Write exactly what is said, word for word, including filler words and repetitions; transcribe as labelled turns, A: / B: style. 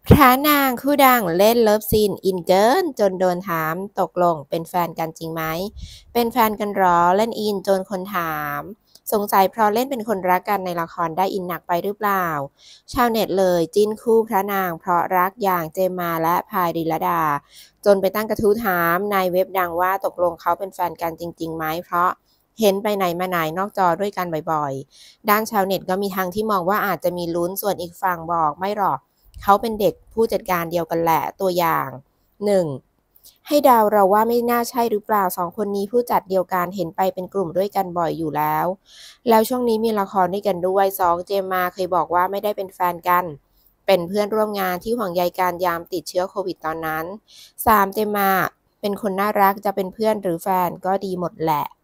A: พระนางคู่ดังเล่นเลิฟซีนอินเกินจนโดนถามตกลงเป็นแฟนกันจริงไหมเป็นแฟนกันหรอเล่นอินจนคนถามสงสัยเพราะเล่นเป็นคนรักกันในละครได้อินหนักไปหรือเปล่าชาวเน็ตเลยจิ้นคู่พระนางเพราะรักอย่างเจมมาและพายริลดาจนไปตั้งกระทู้ถามในเว็บดังว่าตกลงเขาเป็นแฟนกันจริงๆไหมเพราะเห็นไปไหนมาไหนนอกจอด้วยกันบ่อยๆด้านชาวเน็ตก็มีทางที่มองว่าอาจจะมีลุ้นส่วนอีกฝั่งบอกไม่หรอก เขาเป็นเด็กผู้จัดการเดียวกันแหละตัวอย่าง หนึ่ง. ให้เดาเราว่าไม่น่าใช่หรือเปล่าสองคนนี้ผู้จัดเดียวกันเห็นไปเป็นกลุ่มด้วยกันบ่อยอยู่แล้วแล้วช่วงนี้มีละครด้วยกันด้วยสองเจมมาเคยบอกว่าไม่ได้เป็นแฟนกันเป็นเพื่อนร่วมงานที่ห่วงใยการยามติดเชื้อโควิดตอนนั้นสามเจมมาเป็นคนน่ารักจะเป็นเพื่อนหรือแฟนก็ดีหมดแหละ